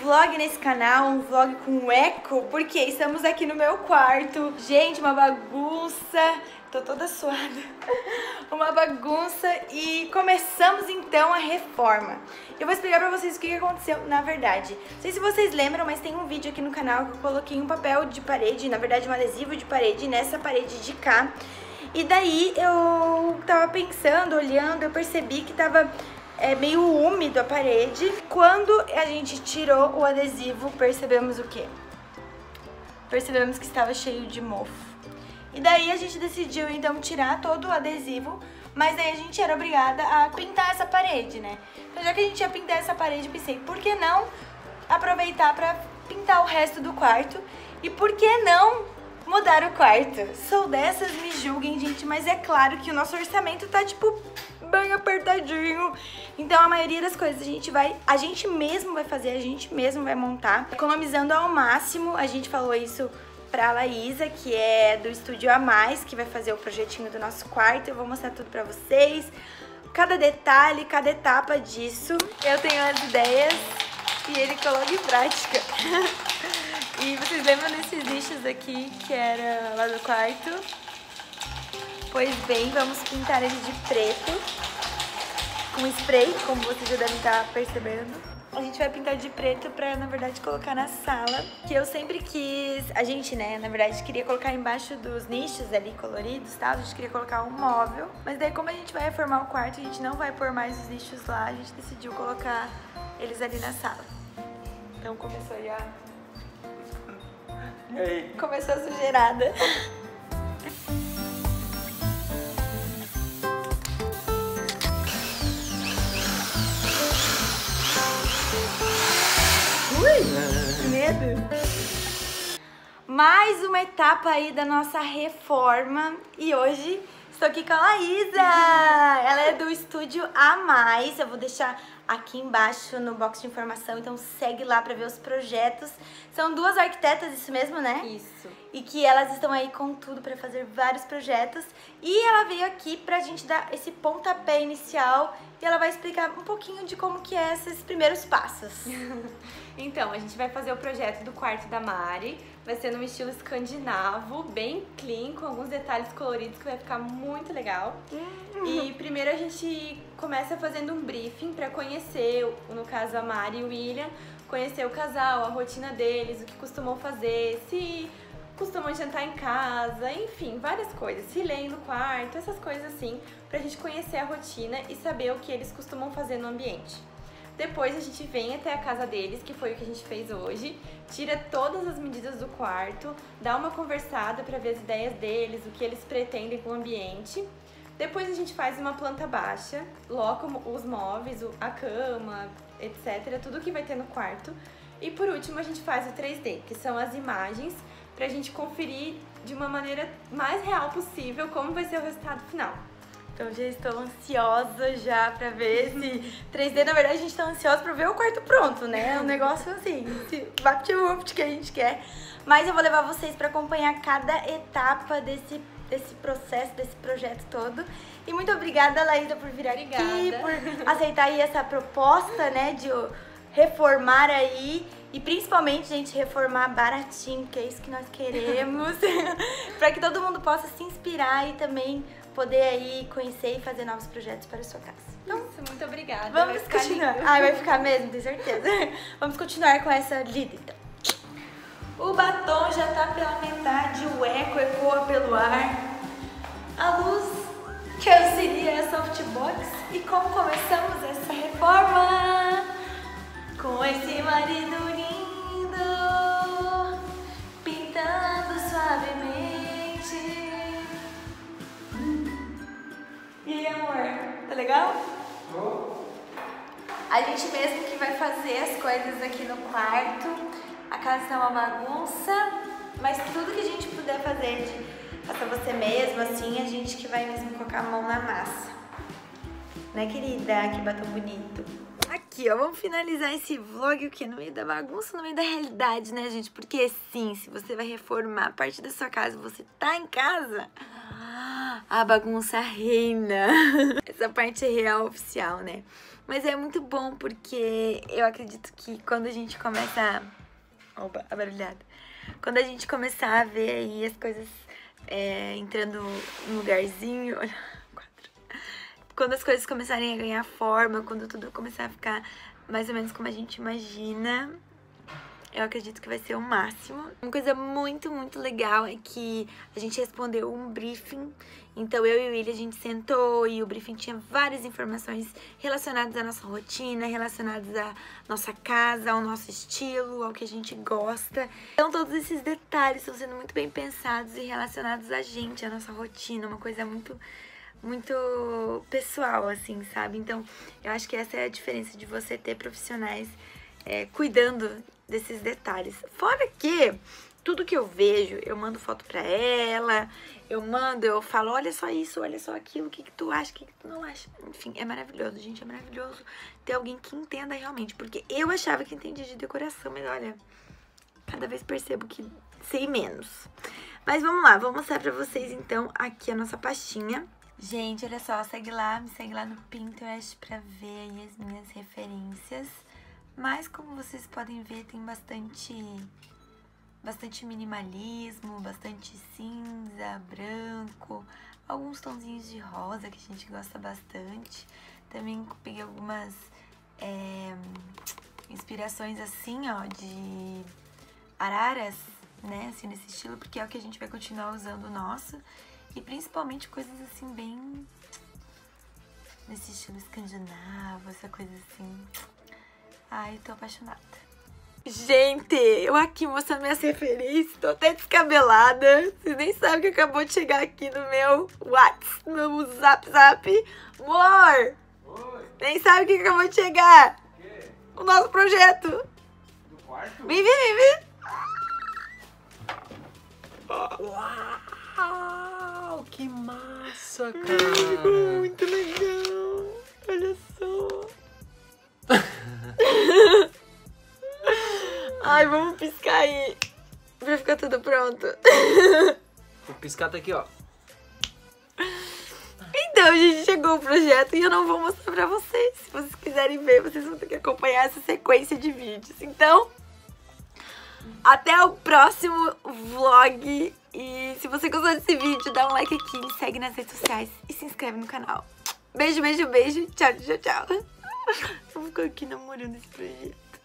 vlog nesse canal, um vlog com eco, porque estamos aqui no meu quarto. Gente, uma bagunça, tô toda suada. Uma bagunça e começamos então a reforma. Eu vou explicar pra vocês o que aconteceu na verdade. Não sei se vocês lembram, mas tem um vídeo aqui no canal que eu coloquei um papel de parede, na verdade um adesivo de parede nessa parede de cá. E daí eu tava pensando, olhando, eu percebi que tava meio úmido a parede. Quando a gente tirou o adesivo, percebemos o quê? Percebemos que estava cheio de mofo. E daí a gente decidiu então tirar todo o adesivo, mas daí a gente era obrigada a pintar essa parede, né? Então já que a gente ia pintar essa parede, pensei, por que não aproveitar pra pintar o resto do quarto? E por que não mudar o quarto? Sou dessas, me julguem, gente, mas é claro que o nosso orçamento tá, tipo, bem apertadinho. Então a maioria das coisas a gente mesmo vai fazer, a gente mesmo vai montar, economizando ao máximo. A gente falou isso pra Laísa, que é do Estúdio A Mais, que vai fazer o projetinho do nosso quarto. Eu vou mostrar tudo pra vocês, cada detalhe, cada etapa disso. Eu tenho as ideias e ele coloca em prática. E vocês lembram desses nichos aqui que era lá do quarto? Pois bem, vamos pintar ele de preto com spray, como vocês já devem estar percebendo. A gente vai pintar de preto pra, na verdade, colocar na sala, que eu sempre quis... A gente, né, na verdade, queria colocar embaixo dos nichos ali coloridos, tá? A gente queria colocar um móvel, mas daí como a gente vai reformar o quarto, a gente não vai pôr mais os nichos lá, a gente decidiu colocar eles ali na sala. Então começou aí Começou a sujeirada. Que medo! Mais uma etapa aí da nossa reforma e hoje estou aqui com a Laísa. Ela é do Estúdio A Mais. Eu vou deixar aqui embaixo no box de informação, então segue lá pra ver os projetos. São duas arquitetas, isso mesmo, né? Isso. E que elas estão aí com tudo pra fazer vários projetos. E ela veio aqui pra gente dar esse pontapé inicial e ela vai explicar um pouquinho de como que é esses primeiros passos. Então, a gente vai fazer o projeto do quarto da Mari. Vai ser num estilo escandinavo, bem clean, com alguns detalhes coloridos que vai ficar muito legal. E primeiro a gente começa fazendo um briefing pra conhecer, no caso a Mari e o William, conhecer o casal, a rotina deles, o que costumam fazer, se costumam jantar em casa, enfim, várias coisas. Se leem no quarto, essas coisas assim, pra gente conhecer a rotina e saber o que eles costumam fazer no ambiente. Depois a gente vem até a casa deles, que foi o que a gente fez hoje, tira todas as medidas do quarto, dá uma conversada para ver as ideias deles, o que eles pretendem com o ambiente. Depois a gente faz uma planta baixa, loca os móveis, a cama, etc, tudo que vai ter no quarto. E por último a gente faz o 3D, que são as imagens, pra gente conferir de uma maneira mais real possível como vai ser o resultado final. Então já estou ansiosa já pra ver esse 3D. Na verdade, a gente tá ansiosa pra ver o quarto pronto, né? É um negócio assim, vapt-vupt que a gente quer. Mas eu vou levar vocês pra acompanhar cada etapa desse processo, desse projeto todo. E muito obrigada, Laísa, por vir aqui, por aceitar aí essa proposta, né, de reformar aí. E principalmente, gente, reformar baratinho, que é isso que nós queremos. Pra que todo mundo possa se inspirar e também poder aí conhecer e fazer novos projetos para a sua casa. Então, muito obrigada. Vamos continuar. Ai, vai ficar mesmo, tenho certeza. Vamos continuar com essa lida, então. O batom já tá pela metade, o eco ecoa pelo ar. A luz que auxilia a softbox. E como começamos essa reforma? Com esse marido lindo, pintando suavemente. E aí, amor? Tá legal? A gente mesmo que vai fazer as coisas aqui no quarto. A casa tá uma bagunça, mas tudo que a gente puder fazer de faça você mesmo, assim, a gente que vai mesmo colocar a mão na massa. Né, querida? Que batom bonito. Aqui, ó, vamos finalizar esse vlog, o quê? No meio da bagunça, no meio da realidade, né, gente? Porque sim, se você vai reformar parte da sua casa, você tá em casa, a bagunça reina. Essa parte é real oficial, né? Mas é muito bom porque eu acredito que quando a gente começa... Opa, a barulhada. Quando a gente começar a ver aí as coisas entrando no lugarzinho... Olha, quando as coisas começarem a ganhar forma, quando tudo começar a ficar mais ou menos como a gente imagina... Eu acredito que vai ser o máximo. Uma coisa muito, muito legal é que a gente respondeu um briefing. Então eu e o William, a gente sentou e o briefing tinha várias informações relacionadas à nossa rotina, relacionadas à nossa casa, ao nosso estilo, ao que a gente gosta. Então todos esses detalhes estão sendo muito bem pensados e relacionados a gente, à nossa rotina, uma coisa muito pessoal, assim, sabe? Então eu acho que essa é a diferença de você ter profissionais cuidando desses detalhes. Fora que tudo que eu vejo, eu mando foto pra ela, eu falo, olha só isso, olha só aquilo, o que tu acha, o que tu não acha. Enfim, é maravilhoso, gente, é maravilhoso ter alguém que entenda realmente, porque eu achava que entendia de decoração, mas olha, cada vez percebo que sei menos. Mas vamos lá, vou mostrar pra vocês então aqui a nossa pastinha. Gente, olha só, me segue lá no Pinterest pra ver aí as minhas referências. Mas como vocês podem ver, tem bastante minimalismo, bastante cinza, branco, alguns tonzinhos de rosa que a gente gosta bastante. Também peguei algumas inspirações assim, ó, de araras, né, assim nesse estilo, porque é o que a gente vai continuar usando o nosso. E principalmente coisas assim bem nesse estilo escandinavo, essa coisa assim... Ai, tô apaixonada. Gente, eu aqui mostrando minhas referências, tô até descabelada. Vocês nem sabem o que acabou de chegar aqui no meu WhatsApp, no meu Zap. Amor! Oi. Nem sabe o que acabou de chegar. O quê? O nosso projeto. Do quarto? Vem. Uau, que massa, cara. Muito legal. Olha só. Ai, vamos piscar aí pra ficar tudo pronto. O piscata aqui, ó. Então, gente, chegou o projeto e eu não vou mostrar pra vocês. Se vocês quiserem ver, vocês vão ter que acompanhar essa sequência de vídeos. Então, até o próximo vlog. E se você gostou desse vídeo, dá um like aqui, me segue nas redes sociais e se inscreve no canal. Beijo. Tchau. Eu vou ficar aqui namorando esse projeto.